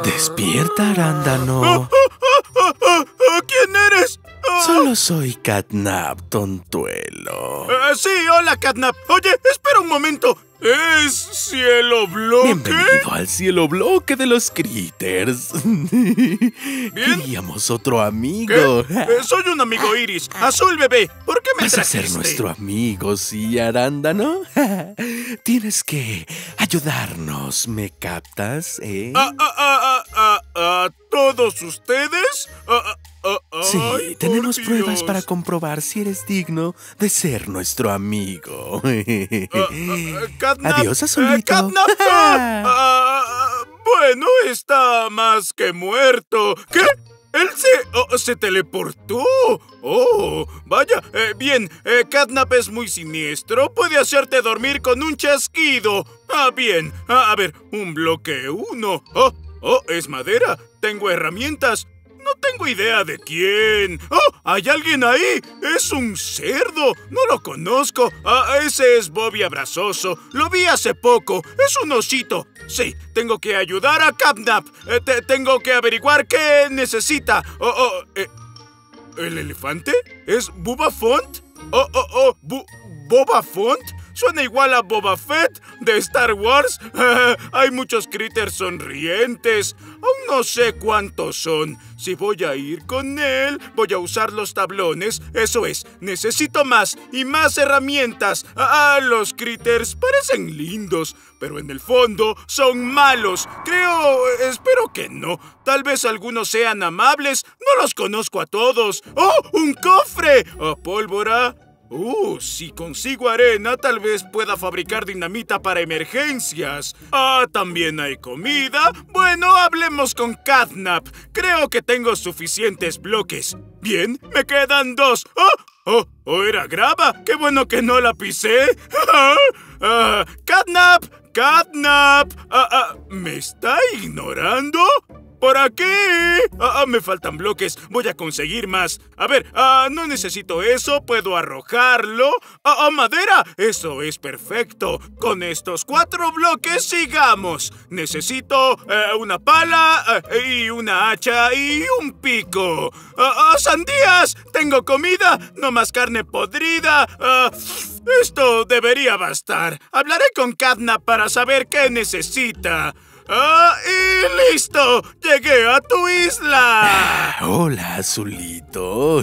Despierta, arándano. ¿Quién eres? Solo soy Catnap, tontuelo. Sí, hola, Catnap. Oye, espera un momento. ¿Es Cielo Bloque? Bienvenido al Cielo Bloque de los Critters. Queríamos otro amigo. ¿Qué? Soy un amigo Iris. Azul, bebé. ¿Por qué me ¿Vas a trajiste? ser nuestro amigo, sí, arándano? Tienes que ayudarnos, ¿me captas, ¿A todos ustedes? Sí, Ay, tenemos por pruebas Dios. para comprobar si eres digno de ser nuestro amigo. Catnap, Adiós, Azulito. Catnap, bueno, está más que muerto. ¿Qué? ¿Él se teleportó? Oh, vaya. Bien, Catnap es muy siniestro. Puede hacerte dormir con un chasquido. Bien. A ver, un bloque 1. Es madera. Tengo herramientas. No tengo idea de quién. ¡Hay alguien ahí! ¡Es un cerdo! No lo conozco. Ese es Bobby Abrazoso. Lo vi hace poco. Es un osito. Sí, tengo que ayudar a Catnap. Tengo que averiguar qué necesita. ¿El elefante? ¿Es Boba Font? ¿Boba Font? Suena igual a Boba Fett de Star Wars. Hay muchos critters sonrientes. Aún no sé cuántos son. Si voy a ir con él, voy a usar los tablones. Eso es, necesito más y más herramientas. Los critters parecen lindos, pero en el fondo son malos. Espero que no. Tal vez algunos sean amables. No los conozco a todos. ¡Oh, un cofre! ¿Pólvora? Si consigo arena, tal vez pueda fabricar dinamita para emergencias. También hay comida. Bueno, hablemos con Catnap. Creo que tengo suficientes bloques. Bien, me quedan 2. ¿Era grava? ¡Qué bueno que no la pisé! ¡Catnap! ¡Catnap! ¿Me está ignorando? ¡Por aquí! Me faltan bloques. Voy a conseguir más. A ver, no necesito eso. Puedo arrojarlo. ¡Madera! Eso es perfecto. Con estos 4 bloques, sigamos. Necesito una pala y una hacha y un pico. ¡Sandías! ¡Tengo comida! ¡No más carne podrida! Esto debería bastar. Hablaré con Catnap para saber qué necesita. ¡Y listo! ¡Llegué a tu isla! Hola, Azulito.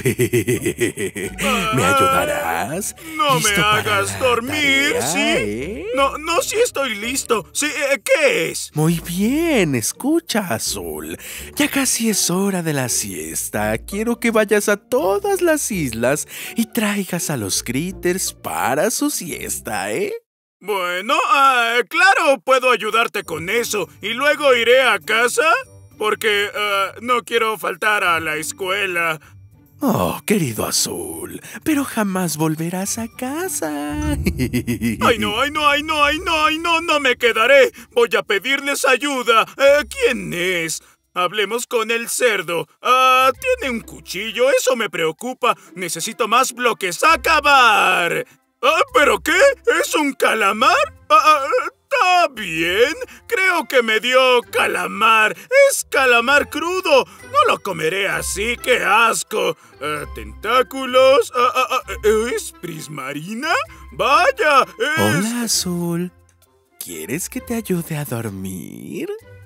¿Me ayudarás? No me ¿Listo para hagas la dormir, tarea, ¿sí? No, sí estoy listo. Sí, ¿qué es? Muy bien, escucha, Azul. Ya casi es hora de la siesta. Quiero que vayas a todas las islas y traigas a los critters para su siesta, Bueno, claro, puedo ayudarte con eso. ¿Y luego iré a casa? Porque no quiero faltar a la escuela. Oh, querido Azul, pero jamás volverás a casa. ¡Ay, no! ¡No me quedaré! Voy a pedirles ayuda. ¿Quién es? Hablemos con el cerdo. Tiene un cuchillo, eso me preocupa. Necesito más bloques. ¡Acabar! ¿Pero qué? ¿Es un calamar? Está bien. Creo que me dio calamar. Es calamar crudo. No lo comeré así, qué asco. Tentáculos. ¿Es prismarina? Vaya, es... Hola, Azul. ¿Quieres que te ayude a dormir?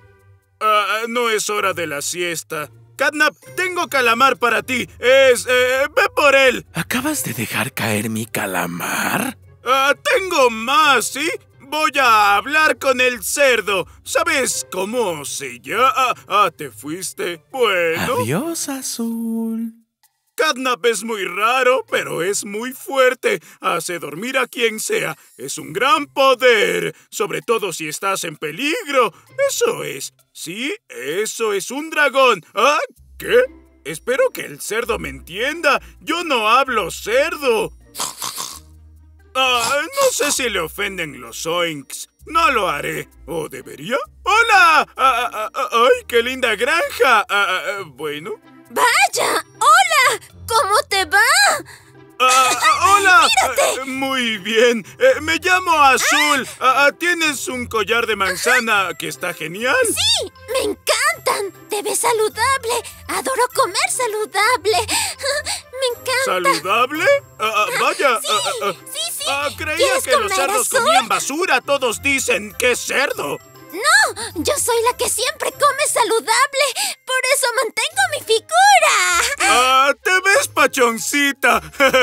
No es hora de la siesta. Catnap, tengo calamar para ti. Ve por él. ¿Acabas de dejar caer mi calamar? Tengo más, ¿sí? Voy a hablar con el cerdo. ¿Sabes cómo se llama? ¿Te fuiste? Bueno. Adiós, Azul. Catnap es muy raro, pero es muy fuerte. Hace dormir a quien sea. Es un gran poder. Sobre todo si estás en peligro. Eso es. Sí, eso es un dragón. ¿Qué? Espero que el cerdo me entienda. Yo no hablo cerdo. No sé si le ofenden los oinks. No lo haré. ¿O debería? ¡Hola! ¡Ay, qué linda granja! Bueno. ¡Vaya! ¡Hola! ¿Cómo te va? ¡Hola! ¡Mírate! Muy bien. Me llamo Azul. ¿Tienes un collar de manzana que está genial? ¡Sí! ¡Me encanta! Te ves saludable. Adoro comer saludable. Me encanta. ¿Saludable? Vaya. Sí. Creía que los cerdos comían basura. Todos dicen que es cerdo. No, yo soy la que siempre come saludable. Por eso mantengo mi figura. Te ves pachoncita.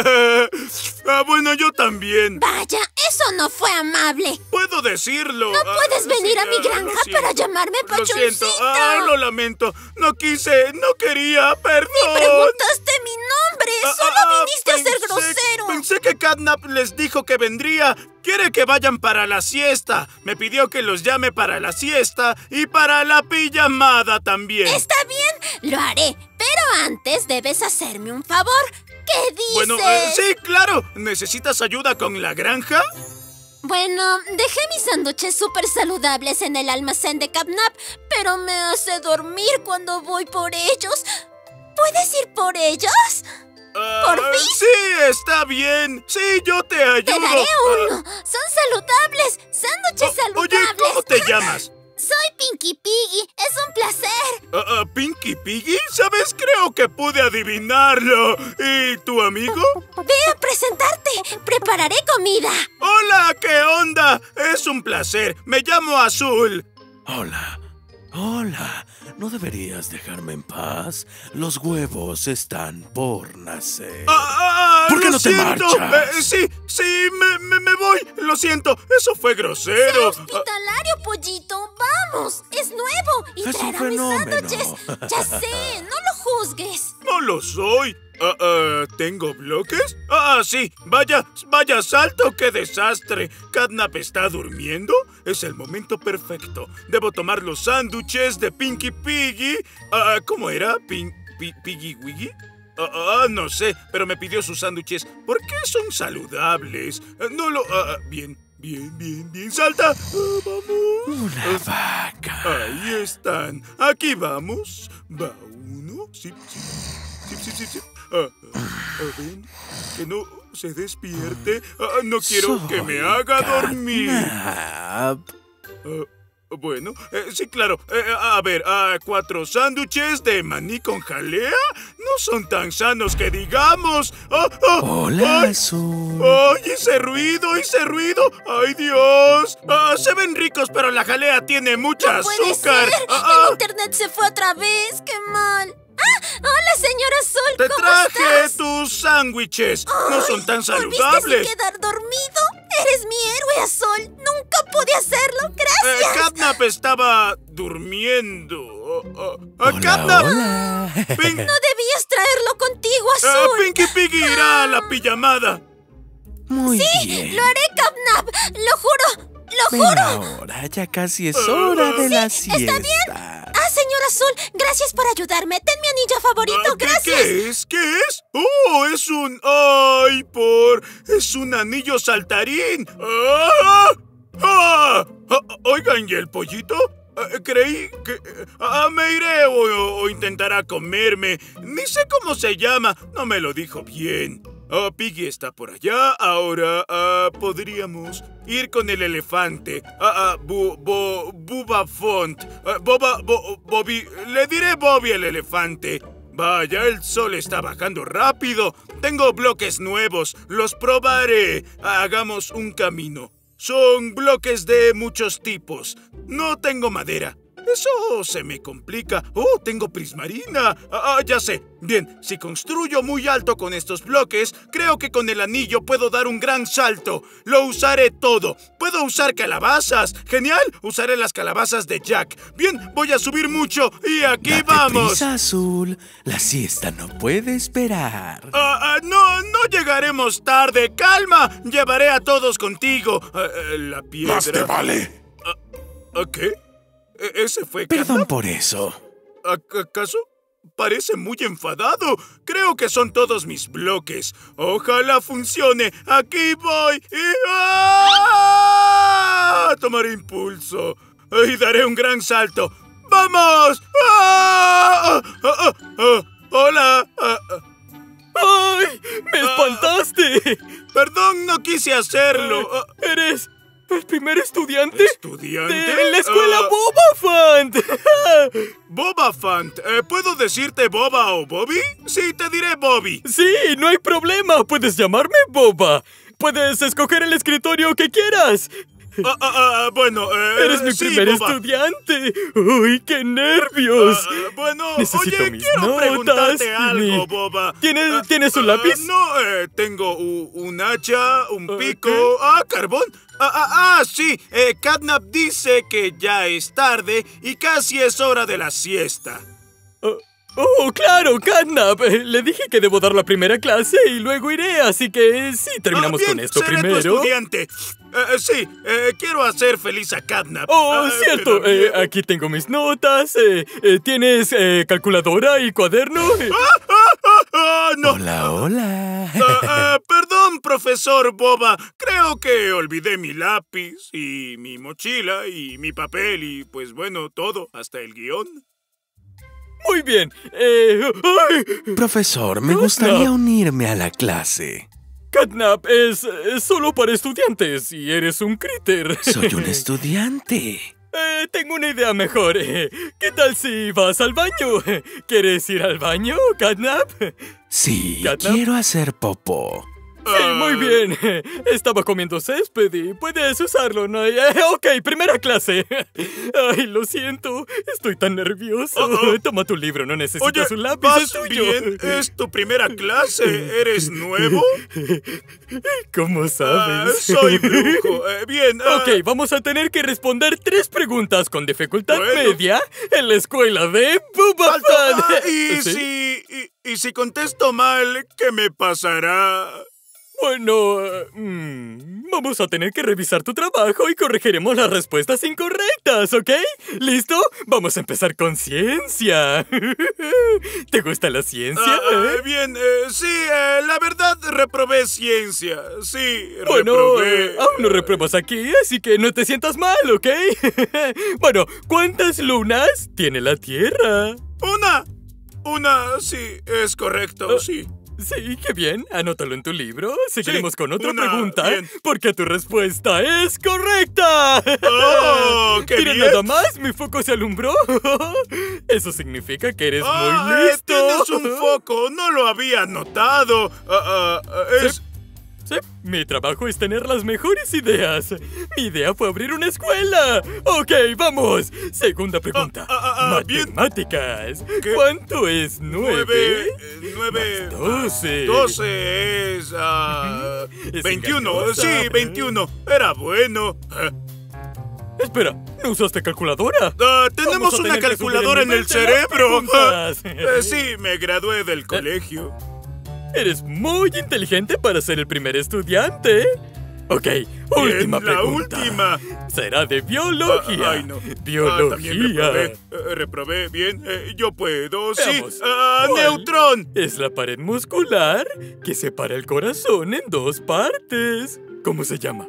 Bueno, yo también. Vaya, eso no fue amable. Puedo decirlo. No puedes venir a mi granja para llamarme pachoncita. Lo siento, lo lamento. No quería, perdón. Ni preguntaste mi nombre. Solo viniste a ser grosero. Pensé que Catnap les dijo que vendría. Quiere que vayan para la siesta. Me pidió que los llame para la siesta y para la pijamada también. Está bien, lo haré. Pero antes debes hacerme un favor. ¿Qué dices? Bueno, sí, claro. ¿Necesitas ayuda con la granja? Bueno, dejé mis sándwiches súper saludables en el almacén de Catnap, pero me hace dormir cuando voy por ellos. ¿Puedes ir por ellos? ¿Por fin? Sí, está bien. Sí, yo te ayudo. Te daré uno. Son saludables. Sándwiches saludables. Oye, ¿cómo te llamas? Soy Pinky Piggy. Es un placer. ¿Pinky Piggy? ¿Sabes? Creo que pude adivinarlo. ¿Y tu amigo? Ve a presentarte. Prepararé comida. Hola, ¿qué onda? Es un placer. Me llamo Azul. Hola. ¿No deberías dejarme en paz? Los huevos están por nacer. ¿Por qué no te marchas? Sí, me voy. Lo siento, eso fue grosero. ¡Sé hospitalario, pollito! ¡Vamos! ¡Es nuevo! ¡Y Es un traerá mis fenómeno. sándwiches! ¡Ya sé! ¡No lo juzgues! No lo soy. ¿Tengo bloques? Sí. Vaya salto, qué desastre. ¿Catnap está durmiendo? Es el momento perfecto. Debo tomar los sándwiches de Pinky Piggy. ¿Cómo era? ¿Piggy Wiggy? No sé, pero me pidió sus sándwiches. ¿Por qué son saludables? No lo... Bien. ¡Salta! ¡Vamos! Una vaca. Ahí están. Aquí vamos. Va uno. Sí. Ven, que no se despierte. No quiero que me haga dormir. Bueno, sí, claro. A ver, 4 sándwiches de maní con jalea. No son tan sanos que digamos. Hola, Azul. ¡Ay, hice ruido! ¡Ay, Dios! Se ven ricos, pero la jalea tiene mucha azúcar. El internet se fue otra vez. ¡Qué mal! ¡Hola, señora Azul! Te ¿Cómo traje estás? tus sándwiches. No son tan ¿Volviste saludables. sin quedar dormido? ¡Eres mi héroe, Azul! ¡Nunca pude hacerlo! ¡Gracias! Catnap estaba durmiendo. Hola. ¡Catnap! No debías traerlo contigo, Azul. Pinky Piggy irá a la pijamada. Muy bien. ¡Lo haré, Catnap! ¡Lo juro! ¡Lo Ven juro! ahora, ya casi es hora de la siesta. ¿está bien? Señor Azul, gracias por ayudarme. Ten mi anillo favorito, gracias. ¿Qué es? Es un... Es un anillo saltarín. Oigan, ¿y el pollito? Creí que... me iré o intentará comerme. Ni sé cómo se llama. No me lo dijo bien. Piggy está por allá. Ahora, podríamos ir con el elefante. Bubafont. Bobby. Le diré Bobby el elefante. Vaya, el sol está bajando rápido. Tengo bloques nuevos. Los probaré. Hagamos un camino. Son bloques de muchos tipos. No tengo madera. Eso se me complica. Tengo prismarina. Ya sé. Bien, si construyo muy alto con estos bloques, creo que con el anillo puedo dar un gran salto. Lo usaré todo. Puedo usar calabazas. ¡Genial! Usaré las calabazas de Jack. Bien, voy a subir mucho y aquí Date vamos. prisa, Azul. La siesta no puede esperar. No llegaremos tarde. ¡Calma! Llevaré a todos contigo. La piedra... ¡Más te vale! ¿Qué? ¿Ese fue Perdón Catnap? por eso. ¿Acaso? Parece muy enfadado. Creo que son todos mis bloques. Ojalá funcione. Aquí voy. Tomaré impulso. Y daré un gran salto. ¡Vamos! ¡Hola! ¡Ay! ¡Me espantaste! Perdón, no quise hacerlo. ¿Eres el primer estudiante? ¿Estudiante? ¡De la escuela Bobafant! Fant! Boba Fant. ¿Puedo decirte Boba o Bobby? Sí, te diré Bobby. Sí, no hay problema. Puedes llamarme Boba. Puedes escoger el escritorio que quieras. Bueno, Eres mi sí, primer Boba. estudiante. ¡Uy, qué nervios! Bueno, Necesito oye, mis quiero notas. preguntarte algo, Boba. ¿Tienes un lápiz? No, tengo un hacha, un pico. ¿Qué? Carbón. Sí. Catnap dice que ya es tarde y casi es hora de la siesta. ¡Oh, claro, Catnap! Le dije que debo dar la primera clase y luego iré, así que sí, terminamos Bien, con esto seré primero. tu estudiante. Sí, quiero hacer feliz a Catnap. ¡Oh, cierto! pero- Aquí tengo mis notas. ¿Tienes calculadora y cuaderno? No. Hola, hola. Perdón, profesor Boba. Creo que olvidé mi lápiz y mi mochila y mi papel y, pues bueno, todo, hasta el guión. Muy bien. ¡Ay! Profesor, me gustaría unirme a la clase. Catnap es solo para estudiantes y eres un critter. Soy un estudiante. Tengo una idea mejor. ¿Qué tal si vas al baño? ¿Quieres ir al baño, Catnap? Sí, ¿Catnap? quiero hacer popó. Sí, muy bien. Estaba comiendo césped y puedes usarlo, ¿no? Ok, primera clase. Ay, lo siento. Estoy tan nervioso. Toma tu libro, no necesitas un lápiz. ¿vas es tuyo. bien? ¿Es tu primera clase? ¿Eres nuevo? ¿Cómo sabes? Soy brujo. Bien. Ok, vamos a tener que responder 3 preguntas con dificultad Bueno. media en la escuela de Boba Alto. Fett. ¿Y si contesto mal, qué me pasará? Bueno, vamos a tener que revisar tu trabajo y corregiremos las respuestas incorrectas, ¿ok? ¿Listo? Vamos a empezar con ciencia. ¿Te gusta la ciencia? Bien, sí, la verdad reprobé ciencia. Sí, Bueno, reprobé. aún no repruebas aquí, así que no te sientas mal, ¿ok? Bueno, ¿cuántas lunas tiene la Tierra? Una, sí, es correcto, sí. Sí, qué bien. Anótalo en tu libro. Seguiremos con otra una, pregunta, bien. porque tu respuesta es correcta. ¡Oh, qué Mira, bien! nada más, mi foco se alumbró. Eso significa que eres muy listo. Tienes un foco, no lo había notado. Sí, mi trabajo es tener las mejores ideas. Mi idea fue abrir una escuela. Ok, vamos. Segunda pregunta. Bien. Matemáticas. ¿Qué? ¿Cuánto es 9? 9. 12. 12 es... Es 21. engañosa. Sí, 21. Era bueno. Espera, ¿no usaste calculadora? Tenemos Vamos a una tener que subir calculadora en el nivel de las cerebro. preguntas. Sí, me gradué del colegio. Eres muy inteligente para ser el primer estudiante. Ok, última Bien, la pregunta. última. Será de biología. Ay, no. Biología. También reprobé. Reprobé. Bien, yo puedo. Veamos. Sí. ¿Cuál Neutrón. Es la pared muscular que separa el corazón en 2 partes. ¿Cómo se llama?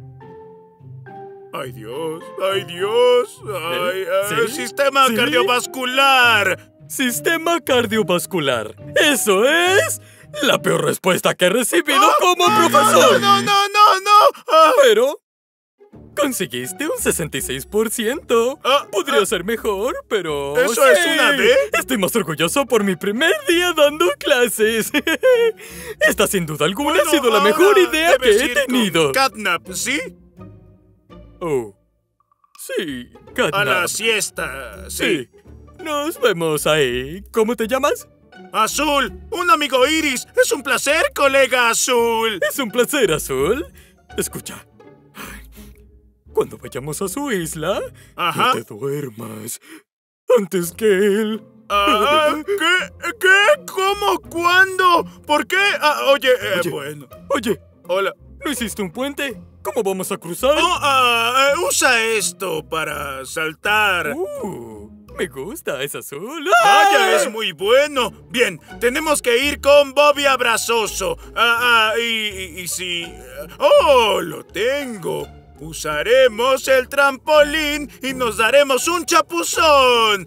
Ay, Dios. Ay, Dios. Ay, ¿Sí? sistema ¿Sí? cardiovascular. Sistema cardiovascular. Eso es la peor respuesta que he recibido como profesor. No. Pero conseguiste un 66%. Podría ser mejor, pero... ¿Eso sí. es una D? Estoy más orgulloso por mi primer día dando clases. Esta sin duda alguna ha sido la mejor idea que he tenido. Catnap, ¿sí? Oh, sí, A Catnap. la siesta, sí. Sí. Nos vemos ahí. ¿Cómo te llamas? Azul, un amigo Iris. Es un placer, colega Azul. Es un placer, Azul. Escucha. Cuando vayamos a su isla, Ajá. no te duermas antes que él. ¿Qué? ¿Cómo? ¿Cuándo? ¿Por qué? Oye, bueno. Oye, Hola. ¿no hiciste un puente? ¿Cómo vamos a cruzar? Usa esto para saltar. Me gusta, es azul. Vaya, es muy bueno. Bien, tenemos que ir con Bobby Abrazoso. Y si... ¡Oh, lo tengo! Usaremos el trampolín y nos daremos un chapuzón.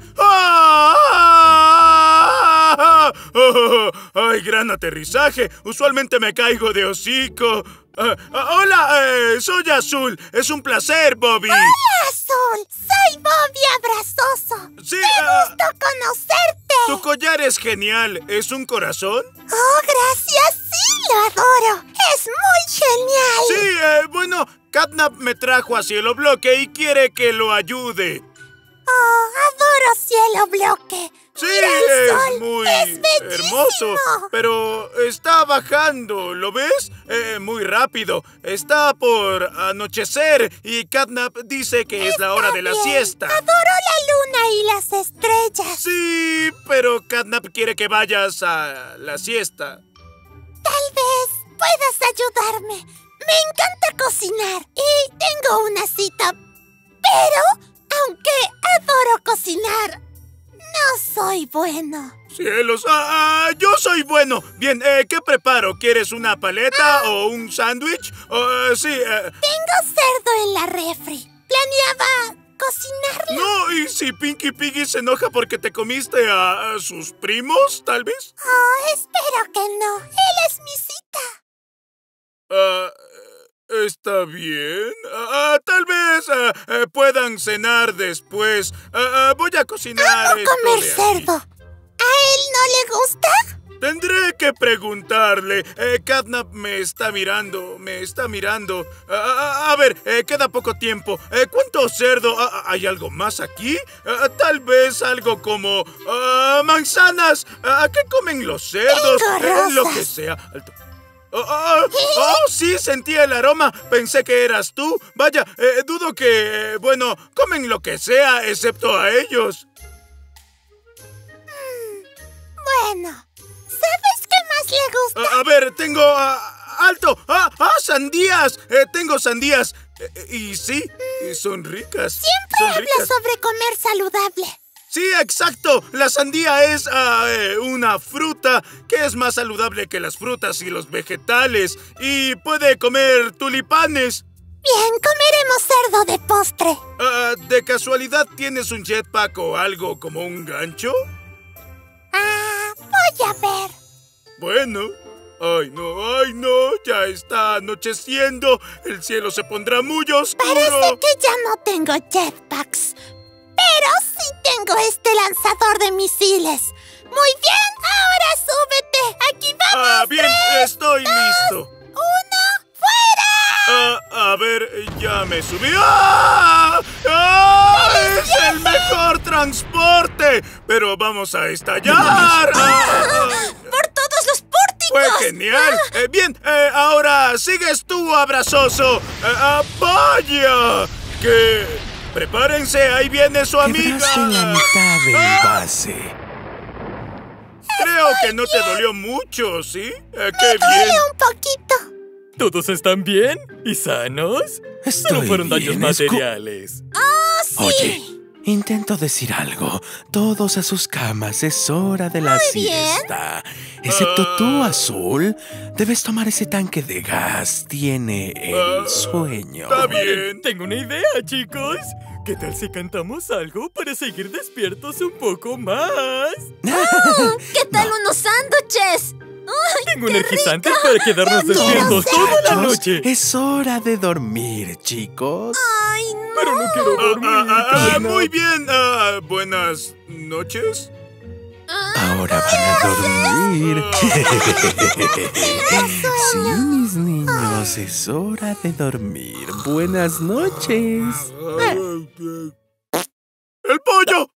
¡Ay, gran aterrizaje! Usualmente me caigo de hocico. Hola, soy Azul. Es un placer, Bobby. ¡Hola, Azul! ¡Soy Bobby Abrazoso! collar es genial. ¿Es un corazón? ¡Oh, gracias! ¡Sí, lo adoro! ¡Es muy genial! Sí, bueno, Catnap me trajo a Cielo Bloque y quiere que lo ayude. ¡Oh, adoro Cielo Bloque! Sí, ¡Mira el sol! es muy ¡Es bellísimo! hermoso, pero está bajando, ¿lo ves? Muy rápido. Está por anochecer y Catnap dice que es la hora de la Bien. siesta. Adoro la luna y las estrellas. Sí, pero Catnap quiere que vayas a la siesta. Tal vez puedas ayudarme. Me encanta cocinar y tengo una cita. Pero, aunque adoro cocinar, no soy bueno. ¡Cielos! ¡Yo soy bueno! Bien, ¿qué preparo? ¿Quieres una paleta o un sándwich? Sí, Tengo cerdo en la refri. Planeaba cocinarlo. No, ¿y si Pinky Piggy se enoja porque te comiste a sus primos, tal vez? Oh, espero que no. Él es mi cita. Está bien. Tal vez puedan cenar después. Voy a cocinar Amo esto comer de aquí. cerdo. ¿A él no le gusta? Tendré que preguntarle. Catnap me está mirando, a ver, queda poco tiempo. ¿Cuánto cerdo? ¿Hay algo más aquí? Tal vez algo como manzanas. ¿Qué comen los cerdos? Tengo Lo que rosas. sea. Alto. Sí, sentí el aroma. Pensé que eras tú. Vaya, dudo que, bueno, comen lo que sea, excepto a ellos. Bueno, ¿sabes qué más le gusta? A ver, tengo... ¡Alto! ¡Sandías! Tengo sandías. Y sí, son ricas. Siempre son habla ricas. sobre comer saludable. Sí, exacto. La sandía es una fruta que es más saludable que las frutas y los vegetales. Y puede comer tulipanes. Bien, comeremos cerdo de postre. ¿De casualidad tienes un jetpack o algo como un gancho? Voy a ver. Bueno. Ay, no, ya está anocheciendo. El cielo se pondrá muy oscuro. Parece que ya no tengo jetpacks. Pero sí tengo este lanzador de misiles. Muy bien, ahora súbete. Aquí vamos. Bien, estoy listo. 1, ¡fuera! A ver, ya me subí. ¡Ah! ¡Es el mejor transporte! Pero vamos a estallar. ¡Por todos los pórticos! ¡Fue genial! Bien, ahora sigues tú, abrazoso. ¡Vaya! Que... Prepárense, ahí viene su amiga. Quebraste la mitad del base. Creo que no te dolió mucho, ¿sí? ¡Qué bien! Duele un poquito. ¿Todos están bien y sanos? Solo Estoy fueron daños bien, materiales. Oye, intento decir algo. Todos a sus camas, es hora de la siesta. Excepto tú, Azul. Debes tomar ese tanque de gas. Tiene el sueño. Está bien. Tengo una idea, chicos. ¿Qué tal si cantamos algo para seguir despiertos un poco más? ¿Qué tal unos sándwiches? Tengo energizantes para quedarnos despiertos toda la noche. Es hora de dormir, chicos. Ay, no. Pero no quiero dormir. Catnap. Muy bien. Buenas noches. Ahora van a dormir. Sí, mis niños, es hora de dormir. Buenas noches. ¡El pollo!